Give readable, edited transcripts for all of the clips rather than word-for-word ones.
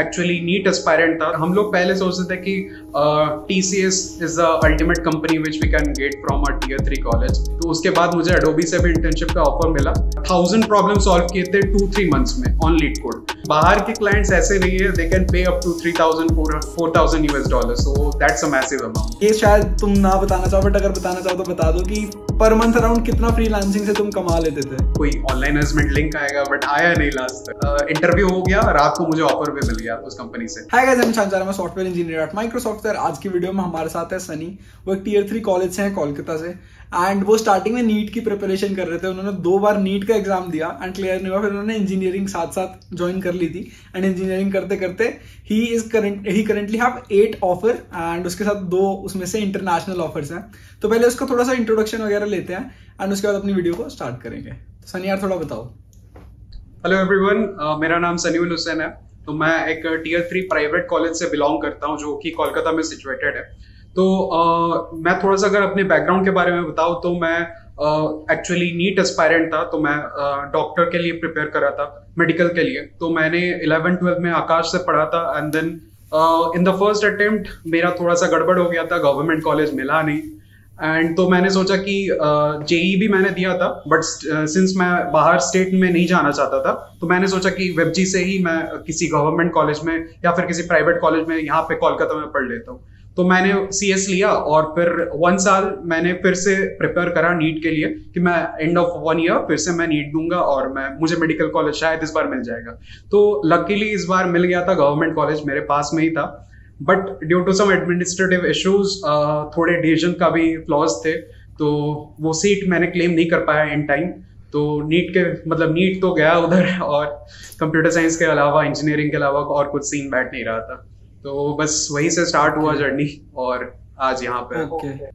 Actually NEET aspirant था। हम लोग पहले सोचते थे कि TCS is the ultimate company which we can get from a Tier 3 college. तो उसके बाद मुझे एडोबी से भी इंटर्नशिप का ऑफर मिला। 1000 प्रॉब्लम सॉल्व किए थे 2-3 मंथ्स में ऑन लीड कोड। बाहर के क्लाइंट्स ऐसे नहीं है, they can pay up to $3,000-4,000 US, so that's a massive amount. ये शायद तुम ना बताना चाहो, बट अगर बताना चाहो तो बता दो कि पर मंथ अराउंड कितना फ्रीलांसिंग से तुम कमा लेते थे? कोई ऑनलाइन असेसमेंट लिंक आएगा बट आया नहीं लास्ट तक। इंटरव्यू हो गया, रात को मुझे ऑफर भी मिल गया उस कंपनी से। हाय गाइस, मैं सॉफ्टवेयर इंजीनियर एट माइक्रोसॉफ्ट। आज की वीडियो में हमारे साथ है सनी। वो एक Tier 3 कॉलेज से है कोलकाता से, एंड वो स्टार्टिंग में नीट की प्रिपरेशन कर रहे थे। उन्होंने 2 बार नीट का एग्जाम दिया एंड क्लियर नहीं हुआ, फिर उन्होंने इंजीनियरिंग साथ साथ ज्वाइन कर ली थी। एंड इंजीनियरिंग करते करते ही करेंटली हैव 8 ऑफर एंड उसके साथ 2 उसमें से इंटरनेशनल ऑफर्स हैं। तो पहले उसका थोड़ा सा इंट्रोडक्शन वगैरह लेते हैं एंड उसके बाद अपनी वीडियो को स्टार्ट करेंगे। सनी यार थोड़ा बताओ। हेलो एवरीवन, मेरा नाम सनीउल हुसैन है। तो मैं एक Tier 3 प्राइवेट कॉलेज से बिलोंग करता हूँ जो कि कोलकाता में सिचुएटेड है। तो मैं थोड़ा सा अगर अपने बैकग्राउंड के बारे में बताऊँ तो मैं एक्चुअली नीट एस्पायरेंट था। तो मैं डॉक्टर के लिए प्रिपेयर कर रहा था, मेडिकल के लिए। तो मैंने 11-12 में आकाश से पढ़ा था and then in the first attempt मेरा थोड़ा सा गड़बड़ हो गया था, गवर्नमेंट कॉलेज मिला नहीं। एंड तो मैंने सोचा कि JEE भी मैंने दिया था, बट सिंस मैं बाहर स्टेट में नहीं जाना चाहता था तो मैंने सोचा कि वेबजी से ही मैं किसी गवर्नमेंट कॉलेज में या फिर किसी प्राइवेट कॉलेज में यहाँ पे कोलकाता में पढ़ लेता हूँ। तो मैंने CS लिया और फिर 1 साल मैंने फिर से प्रिपेयर करा नीट के लिए कि मैं एंड ऑफ 1 ईयर फिर से मैं नीट दूंगा और मुझे मेडिकल कॉलेज शायद इस बार मिल जाएगा। तो लकीली इस बार मिल गया था, गवर्नमेंट कॉलेज मेरे पास में ही था। But due to some administrative issues, थोड़े डिसीजन का भी फ्लॉज थे, तो वो सीट मैंने क्लेम नहीं कर पाया इन टाइम। तो नीट तो गया उधर, और कंप्यूटर साइंस के अलावा, इंजीनियरिंग के अलावा और कुछ सीन बैठ नहीं रहा था। तो बस वहीं से स्टार्ट हुआ जर्नी और आज यहाँ पे।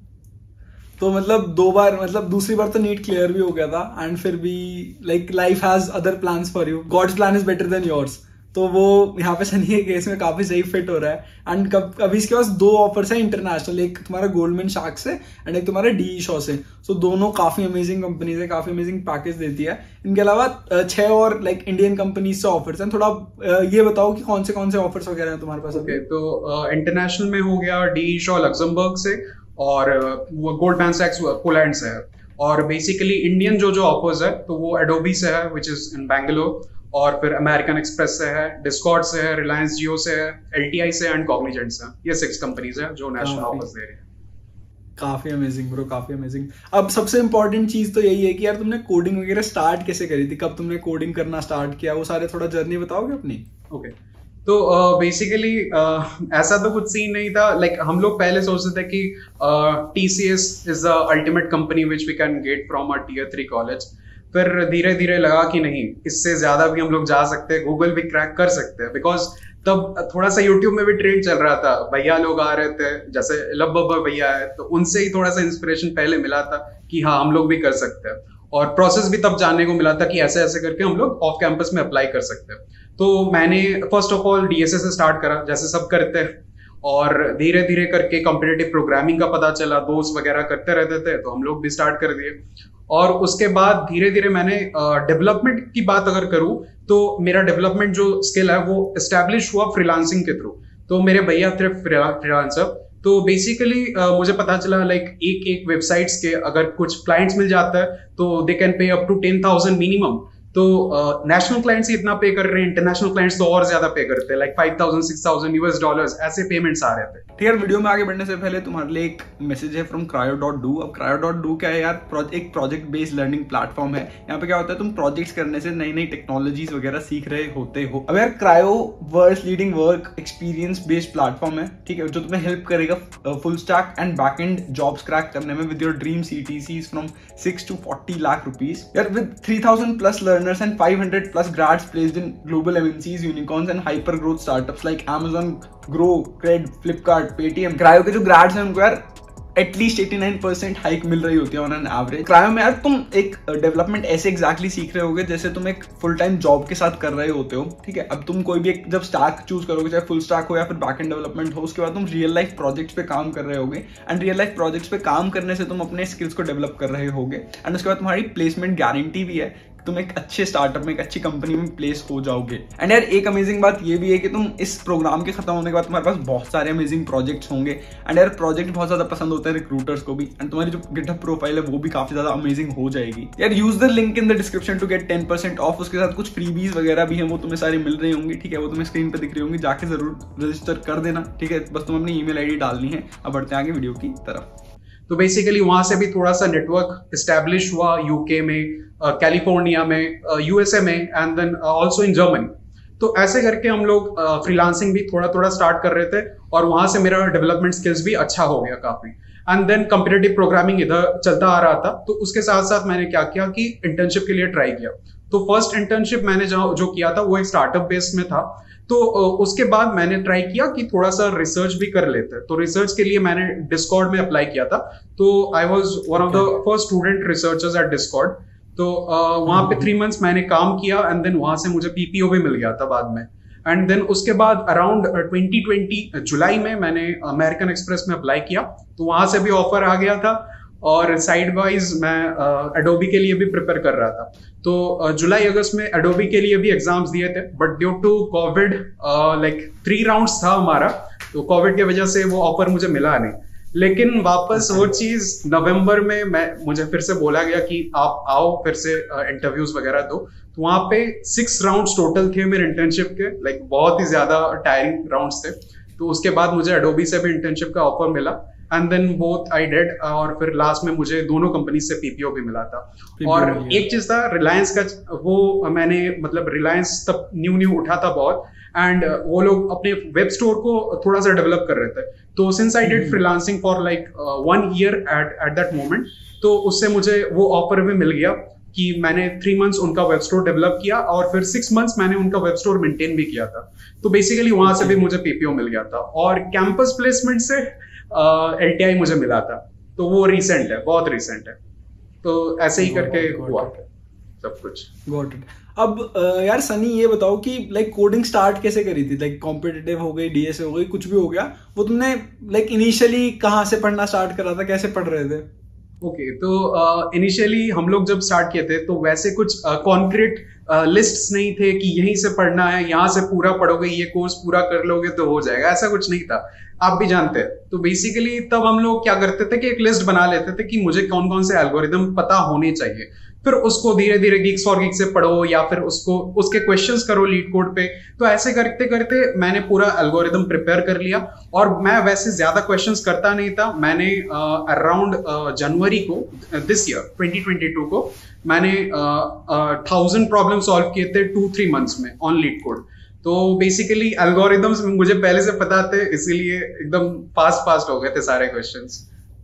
तो मतलब 2 बार, मतलब दूसरी बार तो नीट क्लियर भी हो गया था एंड फिर भी like life has other plans for you, God's plan is better than yours. तो वो यहाँ पे सनी के केस में काफी सही फिट हो रहा है। एंड अभी इसके पास 2 ऑफर्स है इंटरनेशनल, एक तुम्हारा गोल्डमैन सैक्स से एंड एक तुम्हारा DE Shaw से। सो दोनों काफी अमेजिंग कंपनीज है, काफी अमेजिंग पैकेज देती है। इनके अलावा 6 और लाइक इंडियन कंपनीज से ऑफर्स हैं। थोड़ा ये बताओ कि कौन से ऑफर्स वगैरह हैं तुम्हारे पास? तो इंटरनेशनल में हो गया DE Shaw लक्समबर्ग से, और वो गोल्डमैन सैक्स पोलैंड से है। और बेसिकली इंडियन जो ऑफर्स है तो वो एडोबी से है विच इज इन बैंगलोर, और फिर अमेरिकन एक्सप्रेस से है, डिस्कॉर्ड से है, रिलायंस जियो से है, LTI से एंड कॉग्निजेंट से। ये 6 कंपनीज हैं जो नेशनल ऑफर्स दे रही है। काफी अमेजिंग ब्रो, काफी अमेजिंग। अब सबसे इंपॉर्टेंट चीज तो यही है कि यार तुमने कोडिंग वगैरह स्टार्ट कैसे करी थी, कब तुमने कोडिंग करना स्टार्ट किया, वो सारे थोड़ा जर्नी बताओगे अपनी? ओके, तो बेसिकली ऐसा तो कुछ सीन नहीं था। लाइक हम लोग पहले सोचते थे कि TCS is the ultimate company which we can get from a Tier 3 college. फिर धीरे धीरे लगा कि नहीं, इससे ज्यादा भी हम लोग जा सकते हैं, गूगल भी क्रैक कर सकते हैं। बिकॉज तब थोड़ा सा यूट्यूब में भी ट्रेंड चल रहा था, भैया लोग आ रहे थे, जैसे लब बब्बर भैया है, तो उनसे ही थोड़ा सा इंस्पिरेशन पहले मिला था कि हाँ हम लोग भी कर सकते हैं। और प्रोसेस भी तब जानने को मिला था कि ऐसे ऐसे करके हम लोग ऑफ कैंपस में अप्लाई कर सकते हैं। तो मैंने फर्स्ट ऑफ ऑल DSA से स्टार्ट करा, जैसे सब करते हैं, और धीरे धीरे करके कॉम्पिटिटिव प्रोग्रामिंग का पता चला, दोस्त वगैरह करते रहते थे तो हम लोग भी स्टार्ट कर दिए। और उसके बाद धीरे धीरे मैंने डेवलपमेंट की बात अगर करूं तो मेरा डेवलपमेंट जो स्किल है वो एस्टैब्लिश हुआ फ्रीलांसिंग के थ्रू। तो मेरे भैया थे फ्रीलांसर, तो बेसिकली मुझे पता चला लाइक एक वेबसाइट्स के अगर कुछ क्लाइंट्स मिल जाता है तो they can pay up to 10,000 minimum. तो नेशनल क्लाइंट्स ही इतना पे कर रहे हैं, इंटरनेशनल क्लाइंट्स तो और ज्यादा पे करते हैं, लाइक 5,000-6,000 US, ऐसे पेमेंट्स आ रहे थे। ठीक है, वीडियो में आगे बढ़ने से पहले तुम्हारे लिए एक मैसेज है फ्रॉम Cryo.do। अब Cryo.do क्या है यार, एक प्रोजेक्ट बेस्ड लर्निंग प्लेटफॉर्म है। यहाँ पे क्या होता है, तुम प्रोजेक्ट्स करने से नई नई टेक्नोलॉजीज वगैरह सीख रहे होते हो। अब यार Cryo world leading work experience based platform है, ठीक है, जो तुम्हें हेल्प करेगा full stack and back end jobs crack करने में विद योर ड्रीम CTCs फ्रॉम 6 to 40 लाख रुपीज। यार with 3,000+ learners and 500+ grads placed in global MNCs, unicorns and hyper growth startups like Amazon, Grow, Cred, Flipkart, Paytm। Cryo के जो grades हैं उनको यार at least 89% hike मिल रही होती है ऑन एन एवरेज। क्रायो में यार तुम एक डेवलपमेंट ऐसे एग्जैक्टली सीख रहे होगे जैसे तुम एक फुल टाइम जॉब के साथ कर रहे होते हो, ठीक है। अब तुम कोई भी एक जब स्टैक चूज करोगे, चाहे फुल स्टैक हो या फिर बैक एंड डेवलपमेंट हो, उसके बाद तुम रियल लाइफ प्रोजेक्ट्स पे काम कर रहे होगे एंड रियल लाइफ प्रोजेक्ट्स पे काम करने से तुम अपने स्किल्स को डेवलप कर रहे होगे एंड उसके बाद तुम्हारी प्लेसमेंट गारंटी भी है। तुम एक अच्छे स्टार्टअप में, एक अच्छी कंपनी में प्लेस हो जाओगे। एंड यार एक अमेजिंग बात ये भी है कि तुम इस प्रोग्राम के खत्म होने के बाद तुम्हारे पास बहुत सारे अमेजिंग प्रोजेक्ट्स होंगे। एंड यार प्रोजेक्ट बहुत ज्यादा पसंद होते हैं रिक्रूटर्स को भी, एंड तुम्हारी जो गिटहब प्रोफाइल है वो भी काफी ज्यादा अमेजिंग हो जाएगी। यार use the link in the description to get 10% off. उसके साथ कुछ फ्रीबीज वगैरह भी हैं, वो तुम्हें सारी मिल रही होंगी, ठीक है, वो तुम्हें स्क्रीन पे दिख रही होंगी, जाके जरूर रजिस्टर कर देना, ठीक है। बस तुम अपनी ईमेल आईडी डालनी है। अब बढ़ते हैं आगे वीडियो की तरफ। तो बेसिकली वहां से भी थोड़ा सा नेटवर्क एस्टैब्लिश हुआ यूके में, कैलिफोर्निया में, यूएसए में, and then also in Germany. तो ऐसे करके हम लोग फ्रीलांसिंग भी थोड़ा थोड़ा स्टार्ट कर रहे थे, और वहां से मेरा डेवलपमेंट स्किल्स भी अच्छा हो गया काफी। एंड देन कॉम्पिटिटिव प्रोग्रामिंग इधर चलता आ रहा था, तो उसके साथ साथ मैंने क्या किया कि इंटर्नशिप के लिए ट्राई किया। तो फर्स्ट इंटर्नशिप मैंने जो किया था वो एक स्टार्टअप बेस्ड में था। तो उसके बाद मैंने ट्राई किया कि थोड़ा सा रिसर्च भी कर लेते हैं। तो रिसर्च के लिए मैंने डिस्कॉर्ड में अप्लाई किया था। तो I was one of the first student researchers at Discord. तो वहां पे 3 मंथ्स मैंने काम किया, एंड देन वहां से मुझे पीपीओ भी मिल गया था बाद में। एंड देन उसके बाद अराउंड 2020 जुलाई में मैंने अमेरिकन एक्सप्रेस में अप्लाई किया। तो वहां से भी ऑफर आ गया था, और साइड वाइज मैं एडोबी के लिए भी प्रिपेयर कर रहा था। तो जुलाई अगस्त में एडोबी के लिए भी एग्जाम्स दिए थे, but due to Covid like 3 rounds था हमारा, तो कोविड की वजह से वो ऑफर मुझे मिला नहीं। लेकिन वापस वो चीज नवंबर में मुझे फिर से बोला गया कि आप आओ फिर से इंटरव्यूज वगैरह दो। तो वहां पे 6 राउंड्स टोटल थे मेरे इंटर्नशिप के, लाइक बहुत ही ज्यादा टायरिंग राउंड्स थे। तो उसके बाद मुझे एडोबी से भी इंटर्नशिप का ऑफर मिला, and then both I did, और फिर लास्ट में मुझे दोनों कंपनी से पीपीओ भी मिला था। और एक चीज था रिलायंस का, वो मैंने मतलब रिलायंस तब न्यू उठा था बहुत, एंड वो लोग अपने वेब स्टोर को थोड़ा सा डेवलप कर रहे थे। तो since I did freelancing for like 1 year at that moment, तो उससे मुझे वो ऑफर भी मिल गया कि मैंने 3 मंथ्स उनका वेब स्टोर डेवलप किया, और फिर 6 मंथ्स मैंने उनका वेब स्टोर मेंटेन भी किया था। तो बेसिकली वहां से भी मुझे पीपीओ मिल गया था, और कैंपस प्लेसमेंट से LTI मुझे मिला था। तो वो रिसेंट है, बहुत रिसेंट है। तो ऐसे ही करके हुआ सब कुछ। Got it. अब यार सनी ये बताओ कि लाइक कोडिंग स्टार्ट कैसे करी थी? लाइक कॉम्पिटिटिव हो गई, डीएसए हो गई, कुछ भी हो गया, वो तुमने लाइक इनिशियली कहाँ से पढ़ना स्टार्ट करा था, कैसे पढ़ रहे थे? ओके, तो इनिशियली हम लोग जब स्टार्ट किए थे तो वैसे कुछ कॉन्क्रीट लिस्ट्स नहीं थे कि यहीं से पढ़ना है, यहाँ से पूरा पढ़ोगे, ये कोर्स पूरा कर लोगे तो हो जाएगा, ऐसा कुछ नहीं था। आप भी जानते हैं। तो बेसिकली तब हम लोग क्या करते थे कि एक लिस्ट बना लेते थे कि मुझे कौन कौन से एल्गोरिदम पता होने चाहिए, फिर उसको धीरे धीरे गीक्स फॉर गीक्स से पढ़ो, या फिर उसके क्वेश्चंस करो लीड कोड पे। तो ऐसे करते करते मैंने पूरा एल्गोरिदम प्रिपेयर कर लिया, और मैं वैसे ज्यादा क्वेश्चंस करता नहीं था। मैंने अराउंड जनवरी को दिस ईयर 2022 को मैंने 1000 प्रॉब्लम सॉल्व किए थे 2-3 मंथ्स में ऑन लीड कोड। तो बेसिकली एल्गोरिदम्स मुझे पहले से पता थे, इसीलिए एकदम फास्ट हो गए थे सारे क्वेश्चंस।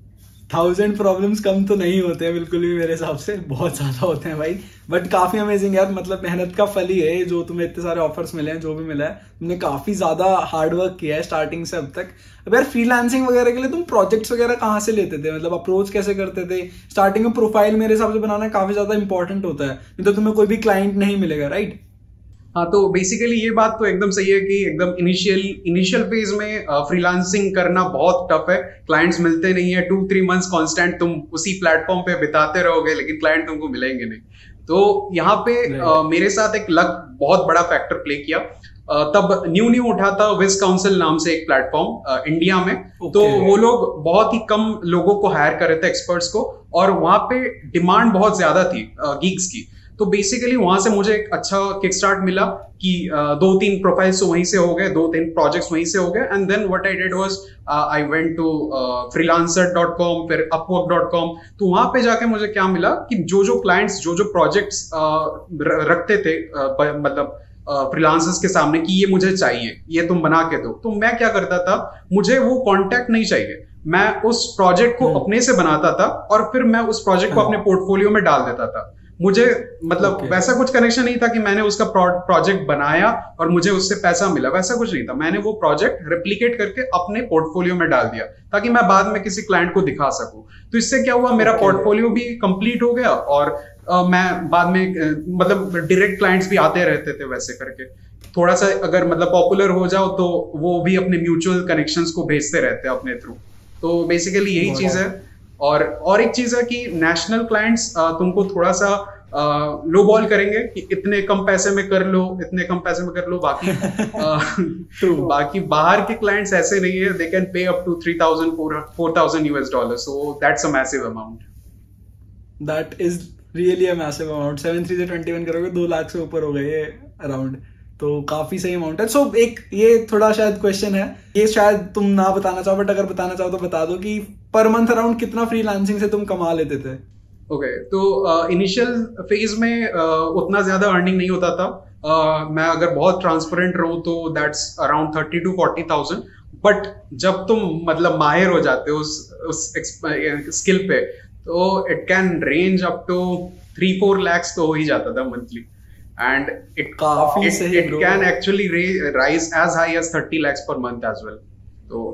1000 प्रॉब्लम्स कम तो नहीं होते हैं बिल्कुल भी, मेरे हिसाब से बहुत ज्यादा होते हैं भाई। बट काफी अमेजिंग यार, मतलब मेहनत का फल ही है जो तुम्हें इतने सारे ऑफर्स मिले हैं, जो भी मिला है तुमने काफी ज्यादा हार्ड वर्क किया है स्टार्टिंग से अब तक। अब यार फ्रीलांसिंग वगैरह के लिए तुम प्रोजेक्ट्स वगैरह कहाँ से लेते थे, मतलब अप्रोच कैसे करते थे? स्टार्टिंग में प्रोफाइल मेरे हिसाब से बनाना काफी ज्यादा इंपॉर्टेंट होता है, नहीं तो तुम्हें कोई भी क्लाइंट नहीं मिलेगा, राइट? हाँ, तो बेसिकली ये बात तो एकदम सही है कि एकदम इनिशियल फेज में फ्रीलांसिंग करना बहुत टफ है। क्लाइंट्स मिलते नहीं है, 2-3 मंथ्स कांस्टेंट तुम उसी प्लेटफॉर्म पे बिताते रहोगे, लेकिन क्लाइंट तुमको मिलेंगे नहीं। तो यहाँ पे मेरे साथ एक लक बहुत बड़ा फैक्टर प्ले किया। तब न्यू उठा था विज काउंसिल नाम से एक प्लेटफॉर्म इंडिया में। तो वो लोग बहुत ही कम लोगों को हायर कर रहे थे, एक्सपर्ट्स को, और वहां पे डिमांड बहुत ज्यादा थी गीक्स की। तो बेसिकली वहां से मुझे एक अच्छा किक स्टार्ट मिला कि 2-3 प्रोफाइल्स वहीं से हो गए, 2-3 प्रोजेक्ट्स वहीं से हो गए। And then what I did was I went to freelancer.com, फिर upwork.com। तो वहां पे जाके मुझे क्या मिला कि जो क्लाइंट्स जो प्रोजेक्ट्स रखते थे मतलब फ्रीलांसर्स के सामने कि ये मुझे चाहिए, ये तुम बना के दो, तो मैं क्या करता था, मुझे वो कॉन्टैक्ट नहीं चाहिए, मैं उस प्रोजेक्ट को अपने से बनाता था, और फिर मैं उस प्रोजेक्ट को अपने पोर्टफोलियो में डाल देता था। मुझे मतलब वैसा कुछ कनेक्शन नहीं था कि मैंने उसका प्रोजेक्ट बनाया और मुझे उससे पैसा मिला, वैसा कुछ नहीं था। मैंने वो प्रोजेक्ट रेप्लिकेट करके अपने पोर्टफोलियो में डाल दिया ताकि मैं बाद में किसी क्लाइंट को दिखा सकूं। तो इससे क्या हुआ, मेरा पोर्टफोलियो भी कंप्लीट हो गया, और मैं बाद में मतलब डायरेक्ट क्लाइंट्स भी आते रहते थे। वैसे करके थोड़ा सा अगर मतलब पॉपुलर हो जाओ तो वो भी अपने म्यूचुअल कनेक्शंस को भेजते रहते हैं अपने थ्रू। तो बेसिकली यही चीज है। और एक चीज है कि नेशनल क्लाइंट्स तुमको थोड़ा सा लो बॉल करेंगे कि इतने कम पैसे में कर लो, इतने कम पैसे में कर लो। बाकी बाकी बाहर के क्लाइंट्स ऐसे नहीं है, they can pay up to 3,000 4,000 US dollar, so that's a massive amount. That is really a massive amount. 7/3 से 21 करोगे 2 लाख से ऊपर हो गए ये अराउंड, तो काफी सही अमाउंट है। सो एक ये थोड़ा शायद क्वेश्चन है, ये शायद तुम ना बताना चाहो, बट अगर बताना चाहो तो बता दो कि पर मंथ अराउंड कितना फ्रीलांसिंग से तुम कमा लेते थे? ओके, तो इनिशियल फेज में उतना ज्यादा अर्निंग नहीं होता था। मैं अगर बहुत ट्रांसपेरेंट रहूं तो दैट्स अराउंड 30 to 40,000। बट जब तुम मतलब माहिर हो जाते हो उस स्किल पे, तो it can range up to 3-4 lakhs तो हो ही जाता था monthly, and it can actually rise as high as 30 lakhs per month as well। तो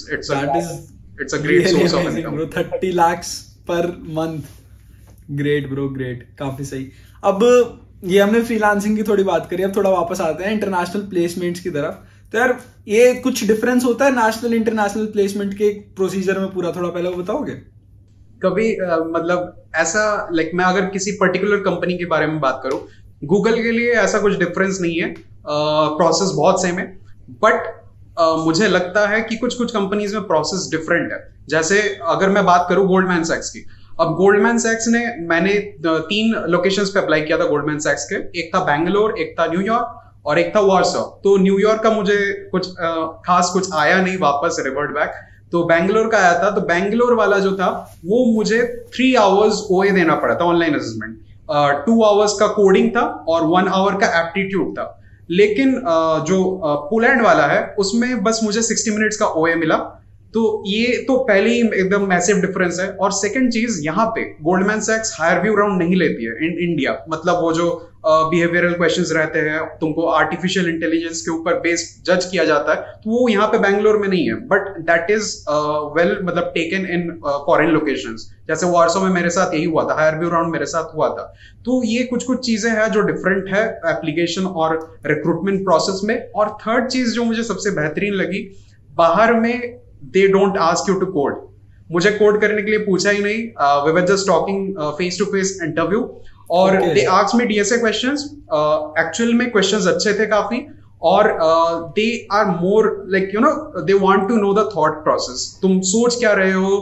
it's a great source of income। 30 lakhs per month, great bro, great, काफी सही। अब ये हमने फ्रीलांसिंग की थोड़ी बात करी, अब थोड़ा वापस आते हैं इंटरनेशनल प्लेसमेंट्स की तरफ। तो यार ये कुछ डिफरेंस होता है नेशनल इंटरनेशनल प्लेसमेंट के प्रोसीजर में पूरा, थोड़ा पहले वो बताओगे? कभी मतलब ऐसा मैं अगर किसी पर्टिकुलर कंपनी के बारे में बात करूं, गूगल के लिए ऐसा कुछ डिफरेंस नहीं है, प्रोसेस बहुत सेम है। बट मुझे लगता है कि कुछ कंपनीज में प्रोसेस डिफरेंट है। जैसे अगर मैं बात करूं गोल्डमैन सैक्स की, अब गोल्डमैन सैक्स ने, मैंने 3 लोकेशंस पे अप्लाई किया था गोल्डमैन सैक्स के, एक था बैंगलोर, एक था न्यूयॉर्क और एक था वार्सो। तो न्यूयॉर्क का मुझे कुछ खास कुछ आया नहीं, वापस रिवर्ट बैक, तो बैंगलोर का आया था। तो बैंगलोर वाला जो था वो मुझे 3 hours OA देना पड़ा था, ऑनलाइन असेसमेंट। 2 hours का कोडिंग था और 1 hour का एप्टीट्यूड था। लेकिन जो पोलैंड वाला है उसमें बस मुझे 60 minutes का OA मिला। तो ये तो पहले ही एकदम मैसिव डिफरेंस है। और सेकंड चीज, यहाँ पे गोल्डमैन सैक्स हायर व्यू राउंड नहीं लेती है इन इंडिया। मतलब वो जो बिहेवियरल क्वेश्चंस रहते हैं, तुमको आर्टिफिशियल इंटेलिजेंस के ऊपर बेस्ड जज किया जाता है, तो वो यहाँ पे बैंगलोर में नहीं है। बट दैट इज वेल मतलब टेकन इन फॉरेन लोकेशंस। जैसे वार्सो में मेरे साथ यही हुआ था, हायर व्यू राउंड मेरे साथ हुआ था। तो ये कुछ चीजें हैं जो डिफरेंट है एप्लीकेशन और रिक्रूटमेंट प्रोसेस में। और थर्ड चीज जो मुझे सबसे बेहतरीन लगी, बाहर में they don't ask you to code। मुझे कोड करने के लिए पूछा ही नहीं। we were just talking face to face interview और they asked me DSA questions। actual में questions अच्छे थे काफी, और they are more like you know they want to know the thought process। तुम सोच क्या रहे हो,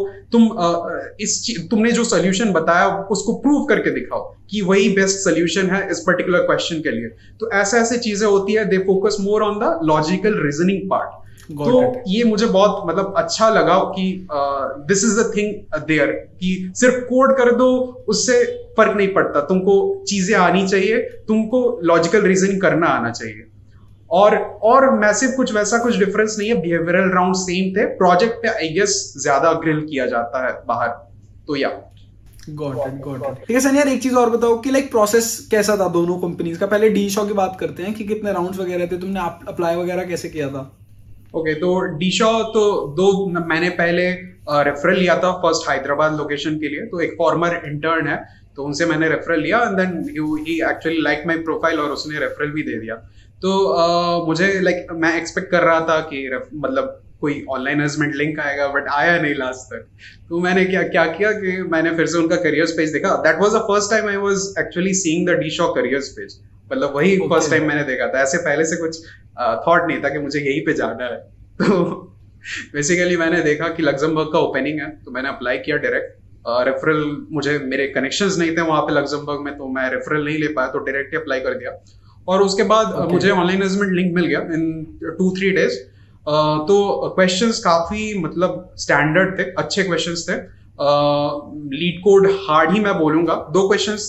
तुमने जो सोल्यूशन बताया उसको प्रूव करके दिखाओ कि वही बेस्ट सोल्यूशन है इस पर्टिकुलर क्वेश्चन के लिए। तो ऐसे चीजें होती है। they focus more on the logical reasoning part। तो ये मुझे बहुत मतलब अच्छा लगा कि this is the thing there, कि सिर्फ कोड कर दो उससे फर्क नहीं पड़ता, तुमको चीजें आनी चाहिए, तुमको लॉजिकल रीजनिंग करना आना चाहिए। और मैसिव कुछ डिफरेंस नहीं है। बिहेवियरल राउंड सेम थे, प्रोजेक्ट पे आई गेस ज्यादा ग्रिल किया जाता है बाहर। तो या गॉट इट। ठीक है सर, यार एक चीज और बताओ कि प्रोसेस कैसा था दोनों कंपनीज का? पहले डीशॉ की बात करते हैं कि कितने राउंड्स वगैरह थे, तुमने अप्लाई वगैरह कैसे किया था? ओके, तो डीशॉ तो मैंने पहले रेफरल लिया था फर्स्ट हैदराबाद लोकेशन के लिए। तो एक फॉर्मर इंटर्न है, तो उनसे मैंने रेफरल लिया, एंड देन ही एक्चुअली लाइक माय प्रोफाइल और उसने रेफरल भी दे दिया। तो मुझे मैं एक्सपेक्ट कर रहा था कि मतलब कोई ऑनलाइन असेसमेंट लिंक आएगा, बट आया नहीं लास्ट तक। तो मैंने क्या किया कि मैंने फिर से उनका करियर्स पेज देखा। That was the first time I was actually seeing the D E Shaw careers page. मतलब वही फर्स्ट टाइम मैंने देखा था। ऐसे पहले से कुछ थॉट नहीं था कि मुझे यहीं पे जाना है। तो बेसिकली मैंने देखा कि लग्जमबर्ग का ओपनिंग है, तो मैंने अप्लाई किया डायरेक्ट। रेफरल, मुझे मेरे कनेक्शंस नहीं थे वहां पे लग्जमबर्ग में, तो मैं रेफरल नहीं ले पाया, तो डायरेक्ट अप्लाई कर दिया। और उसके बाद मुझे ऑनलाइन असेसमेंट लिंक मिल गया इन 2-3 days। तो क्वेश्चंस काफी मतलब स्टैंडर्ड थे, अच्छे क्वेश्चंस थे। लीड कोड हार्ड ही मैं बोलूंगा। 3 क्वेश्चंस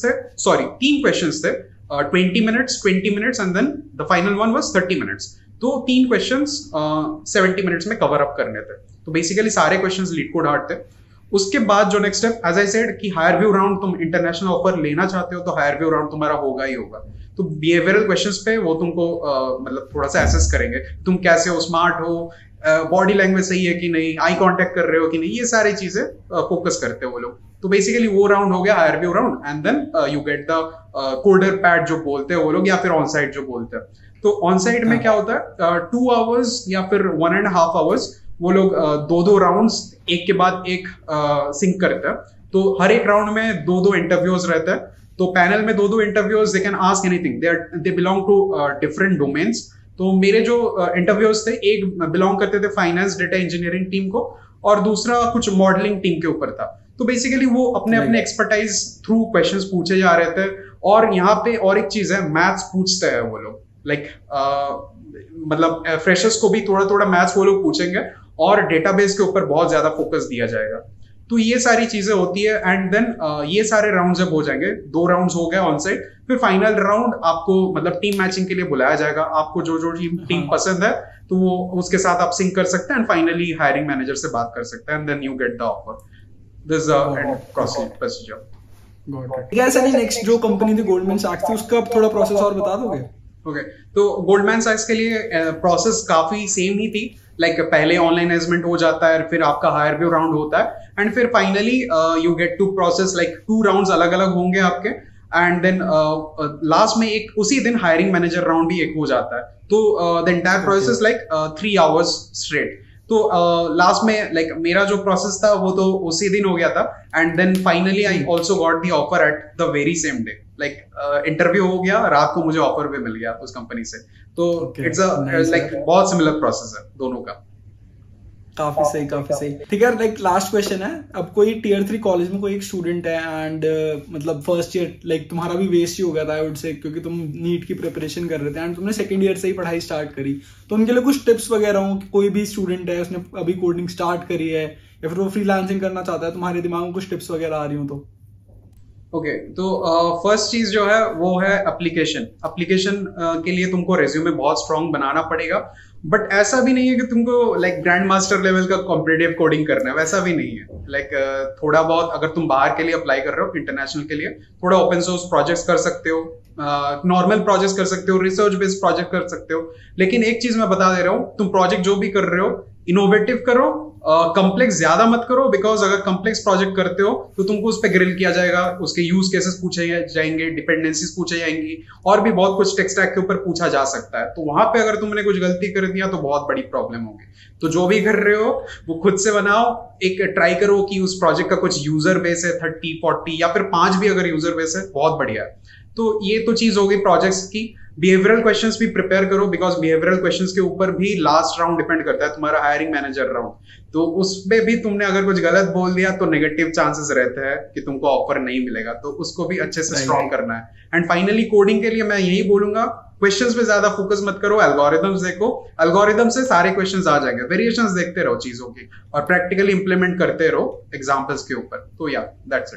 थे। 20 minutes and then the final one was 30 minutes। तो 3 क्वेश्चंस 70 minutes में कवर अप करने थे। तो बेसिकली सारे क्वेश्चंस लीड कोड हार्ड थे। उसके बाद जो next step, as I said कि हायर व्यू राउंड, तुम इंटरनेशनल ऑफर लेना चाहते हो तो हायर व्यू राउंड तुम्हारा होगा ही होगा। तो बिहेवियरल क्वेश्चंस पे वो तुमको मतलब थोड़ा सा एसेस करेंगे, तुम कैसे हो, स्मार्ट हो, बॉडी लैंग्वेज सही है कि नहीं, आई कांटेक्ट कर रहे हो कि नहीं, ये सारी चीजें फोकस करते हैं वो लोग। तो बेसिकली वो राउंड हो गया HireVue round, and then you get the CoderPad जो बोलते हैं वो लोग, या फिर ऑन साइट जो बोलते हैं। तो ऑन साइट में क्या होता है, 2 hours या फिर 1.5 hours वो लोग 2 राउंड्स एक के बाद एक सिंक करते हैं। तो हर एक राउंड में 2 इंटरव्यूज रहते हैं। तो पैनल में दो interviewers, they can ask anything, they belong to different domains. तो मेरे जो इंटरव्यूअर्स थे, एक बिलोंग करते थे फाइनेंस डेटा इंजीनियरिंग टीम को और दूसरा कुछ मॉडलिंग टीम के ऊपर था। तो बेसिकली वो अपने अपने एक्सपर्टाइज थ्रू क्वेश्चंस पूछे जा रहे थे। और यहाँ पे और एक चीज है, मैथ्स पूछते हैं वो लोग, लाइक मतलब फ्रेशर्स को भी थोड़ा थोड़ा मैथ्स वो लोग पूछेंगे और डेटाबेस के ऊपर बहुत ज्यादा फोकस दिया जाएगा। तो ये सारी चीजें होती है। एंड देन ये सारे राउंड जब हो जाएंगे, 2 राउंड्स हो गए ऑन साइट, फिर फाइनल राउंड आपको मतलब टीम मैचिंग के लिए बुलाया जाएगा। आपको जो जो टीम पसंद है तो वो उसके साथ आप सिंक कर सकते हैं एंड फाइनली हायरिंग मैनेजर से बात कर सकते हैं and then you get the offer. This is the procedure. Next जो कंपनी थी गोल्डमैन सैक्स थी, उसका थोड़ा प्रोसेस और बता दोगे? ओके, तो गोल्डमैन सैक्स के लिए प्रोसेस काफी सेम ही थी। लाइक पहले ऑनलाइन असेसमेंट हो जाता है, फिर आपका हायर व्यू राउंड होता है एंड फिर finally you get to process, like 2 rounds अलग अलग होंगे आपके। एंड देन लास्ट में एक उसी दिन हायरिंग मैनेजर राउंड भी एक हो जाता है। तो the entire process like 3 hours straight. तो लास्ट में लाइक मेरा जो प्रोसेस था वो तो उसी दिन हो गया था and then finally I also got the offer at the very same day. Like interview हो गया, रात को मुझे ऑफर भी मिल गया उस कंपनी से। तो इट्स लाइक बहुत सिमिलर प्रोसेस है दोनों का। काफी सही, काफी सही। ठीक है, लाइक लास्ट क्वेश्चन है, अब कोई टियर 3 कॉलेज में कोई एक स्टूडेंट है एंड मतलब फर्स्ट ईयर लाइक तुम्हारा भी वेस्ट ही हो गया था आई वुड से, क्योंकि तुम नीट की प्रिपरेशन कर रहे थे एंड तुमने सेकंड ईयर से ही पढ़ाई स्टार्ट करी। तो उनके लिए कुछ टिप्स वगैरह हो कि कोई भी स्टूडेंट है, उसने अभी कोडिंग स्टार्ट करी है या फिर वो फ्रीलांसिंग करना चाहता है, तुम्हारे दिमाग में कुछ टिप्स वगैरह आ रही हो तो? ओके, तो फर्स्ट चीज जो है वो है एप्लीकेशन के लिए तुमको रेज्यूमे बहुत स्ट्रांग बनाना पड़ेगा। बट ऐसा भी नहीं है कि तुमको लाइक ग्रैंड मास्टर लेवल का कॉम्पिटिटिव कोडिंग करना है, वैसा भी नहीं है। लाइक थोड़ा बहुत अगर तुम बाहर के लिए अप्लाई कर रहे हो, इंटरनेशनल के लिए, थोड़ा ओपन सोर्स प्रोजेक्ट्स कर सकते हो, नॉर्मल प्रोजेक्ट्स कर सकते हो, रिसर्च बेस्ड प्रोजेक्ट कर सकते हो। लेकिन एक चीज मैं बता दे रहा हूँ, तुम प्रोजेक्ट जो भी कर रहे हो इनोवेटिव करो, कॉम्प्लेक्स ज्यादा मत करो। बिकॉज अगर कॉम्प्लेक्स प्रोजेक्ट करते हो तो तुमको उस पर ग्रिल किया जाएगा, उसके यूज केसेस पूछे जाएंगे, डिपेंडेंसीज पूछे जाएंगी और भी बहुत कुछ टेक स्टैक के ऊपर पूछा जा सकता है। तो वहां पे अगर तुमने कुछ गलती कर दिया तो बहुत बड़ी प्रॉब्लम होगी। तो जो भी कर रहे हो वो खुद से बनाओ, एक ट्राई करो कि उस प्रोजेक्ट का कुछ यूजर बेस है 30, 40 या फिर 5 भी अगर यूजर बेस है, बहुत बढ़िया है। तो ये तो चीज हो गई प्रोजेक्ट्स की। बिहेवियरल क्वेश्चंस भी प्रिपेयर करो, बिकॉज बिहेवियरल क्वेश्चंस के ऊपर भी लास्ट राउंड डिपेंड करता है, तुम्हारा हायरिंग मैनेजर राउंड। तो उसमें भी तुमने अगर कुछ गलत बोल दिया तो नेगेटिव चांसेस रहते हैं कि तुमको ऑफर नहीं मिलेगा, तो उसको भी अच्छे से स्ट्रॉन्ग करना है। एंड फाइनली कोडिंग के लिए मैं यही बोलूंगा, क्वेश्चंस पे ज्यादा फोकस मत करो, एल्गोरिथम्स देखो, एल्गोरिथम से सारे क्वेश्चंस आ जाएंगे। वेरिएशंस देखते रहो चीजों की और प्रैक्टिकली इंप्लीमेंट करते रहो एग्जांपल्स के ऊपर। तो या दैट्स इट।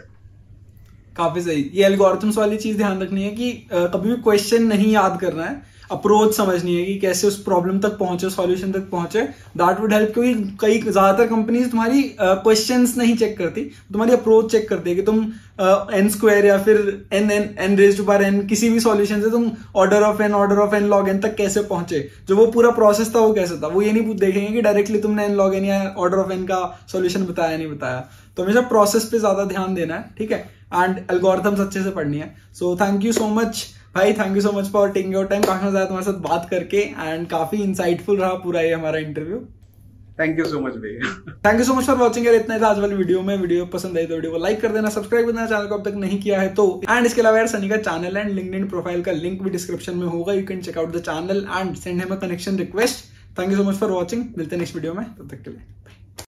काफी सही। ये एल्गोरिथम्स वाली चीज ध्यान रखनी है कि कभी भी क्वेश्चन नहीं याद करना है, अप्रोच समझनी है कि कैसे उस प्रॉब्लम तक पहुंचे, सॉल्यूशन तक पहुंचे। दैट वुड हेल्प, क्योंकि कई ज्यादातर कंपनीज तुम्हारी क्वेश्चंस नहीं चेक करती, तुम्हारी अप्रोच चेक करती है कि तुम n स्क्वायर या फिर n raised to power n किसी भी सॉल्यूशन से तुम order of n log n तक कैसे पहुंचे। जो वो पूरा प्रोसेस था वो कैसे था, वो ये नहीं देखेंगे कि डायरेक्टली तुमने n log n या ऑर्डर ऑफ n का सॉल्यूशन बताया नहीं बताया। तो हमेशा प्रोसेस पे ज्यादा ध्यान देना है, ठीक है, एंड एल्गोरिथम्स अच्छे से पढ़नी है। So thank you so much भाई, thank you so much for taking your time. काफी मजा आया तुम्हारे साथ बात करके एंड काफी इंसाइटफुल रहा पूरा ये हमारा interview. Thank you so much भैया। Thank you so much for watching. यार इतना था आज वाली वीडियो में। वीडियो पसंद आई तो वीडियो को लाइक कर देना, सब्सक्राइब कर देना चैनल को अब तक नहीं किया है तो। एंड इसके अलावा यार सनी का चैनल एंड लिंक्डइन प्रोफाइल का लिंक भी डिस्क्रिप्शन में होगा, you can check out the channel and send him a connection request. Thank you so much for watching, मिलते हैं नेक्स्ट वीडियो में, तब तक के लिए।